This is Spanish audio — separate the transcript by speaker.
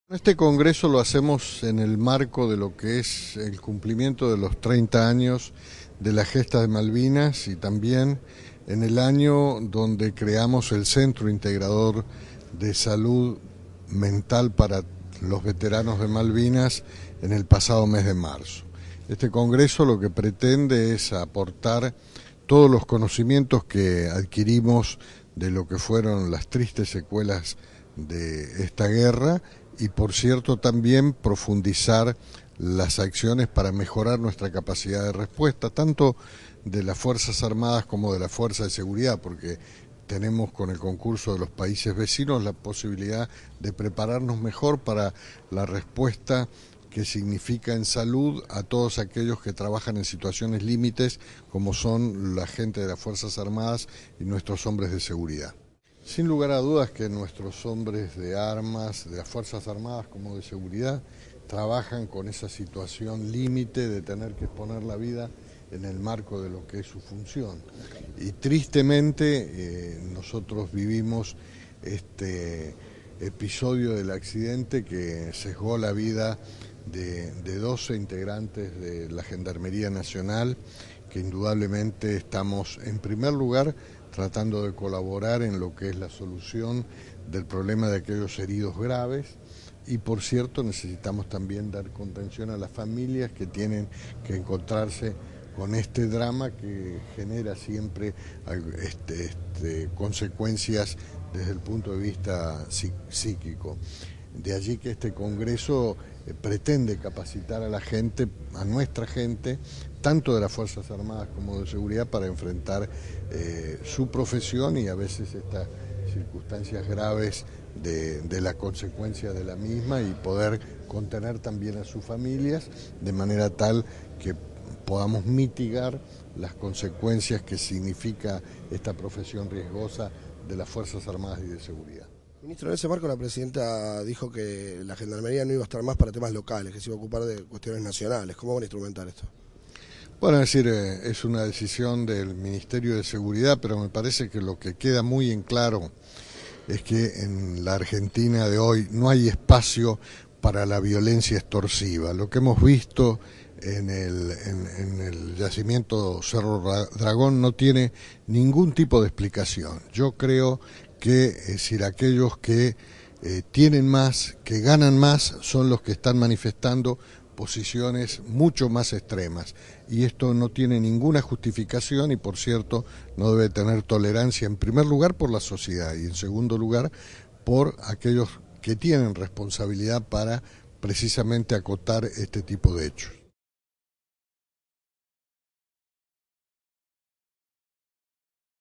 Speaker 1: Este congreso lo hacemos en el marco de lo que es el cumplimiento de los 30 años de la gesta de Malvinas y también en el año donde creamos el Centro Integrador de Salud Mental para los veteranos de Malvinas en el pasado mes de marzo. Este congreso lo que pretende es aportar todos los conocimientos que adquirimos de lo que fueron las tristes secuelas de esta guerra y, por cierto, también profundizar las acciones para mejorar nuestra capacidad de respuesta, tanto de las Fuerzas Armadas como de la Fuerza de Seguridad, porque tenemos con el concurso de los países vecinos la posibilidad de prepararnos mejor para la respuesta que significa en salud a todos aquellos que trabajan en situaciones límites, como son la gente de las Fuerzas Armadas y nuestros hombres de seguridad. Sin lugar a dudas que nuestros hombres de armas, de las Fuerzas Armadas como de seguridad, trabajan con esa situación límite de tener que exponer la vida en el marco de lo que es su función. Y tristemente nosotros vivimos este episodio del accidente que sesgó la vida de 12 integrantes de la Gendarmería Nacional, que indudablemente estamos en primer lugar tratando de colaborar en lo que es la solución del problema de aquellos heridos graves y, por cierto, necesitamos también dar contención a las familias que tienen que encontrarse con este drama que genera siempre consecuencias desde el punto de vista psíquico. De allí que este congreso pretende capacitar a la gente, a nuestra gente, tanto de las Fuerzas Armadas como de seguridad, para enfrentar su profesión y a veces estas circunstancias graves de la consecuencia de la misma, y poder contener también a sus familias de manera tal que podamos mitigar las consecuencias que significa esta profesión riesgosa de las Fuerzas Armadas y de seguridad.
Speaker 2: Ministro, en ese marco la presidenta dijo que la Gendarmería no iba a estar más para temas locales, que se iba a ocupar de cuestiones nacionales. ¿Cómo van a instrumentar esto?
Speaker 1: Bueno, es decir, es una decisión del Ministerio de Seguridad, pero me parece que lo que queda muy en claro es que en la Argentina de hoy no hay espacio para la violencia extorsiva. Lo que hemos visto en el yacimiento Cerro Dragón no tiene ningún tipo de explicación. Yo creo que, es decir, aquellos que tienen más, que ganan más, son los que están manifestando posiciones mucho más extremas, y esto no tiene ninguna justificación y, por cierto, no debe tener tolerancia, en primer lugar por la sociedad y en segundo lugar por aquellos que tienen responsabilidad para precisamente acotar este tipo de hechos.